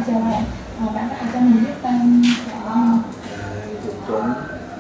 chào bạn. Bạn có thể cho mình biết tên bạn không? Tuấn.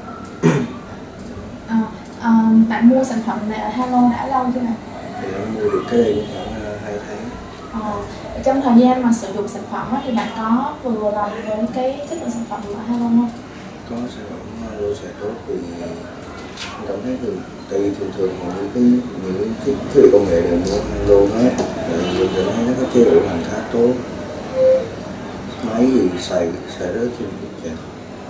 Bạn mua sản phẩm này ở Hello đã lâu chưa bạn? Thì em mua được cái đây cũng khoảng 2 tháng. Trong thời gian mà sử dụng sản phẩm thì bạn có vừa lòng với cái chất lượng sản phẩm của Hello không? Có sản phẩm Hello sẽ tốt vì em cảm thấy tại vì thường những cái thiết bị công nghệ đều mua Hello hết, thì mình cảm thấy nó có chế độ hành khá tốt, máy gì xài rất trên cực chẳng.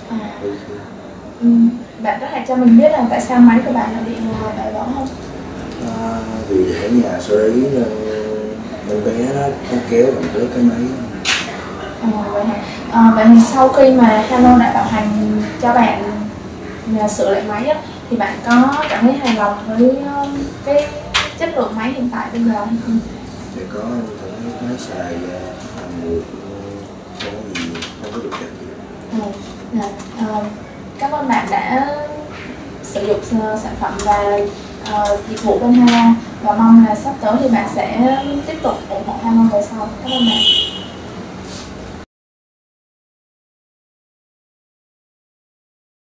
Bạn có thể cho mình biết là tại sao máy của bạn lại bị bể vỡ không? Vì ở nhà sơ ý nên em bé nó kéo làm rớt cái máy. Vậy thì sau khi mà Hello đã bảo hành cho bạn sửa lại máy á, thì bạn có cảm thấy hài lòng với cái chất lượng máy hiện tại bây giờ hay không? Thì có, em cảm thấy máy xài làm được, không có trục trặc gì. Cảm ơn bạn đã sử dụng sản phẩm và dịch vụ bên Hello, và mong là sắp tới thì bạn sẽ tiếp tục ủng hộ Hello về sau. Cảm ơn bạn.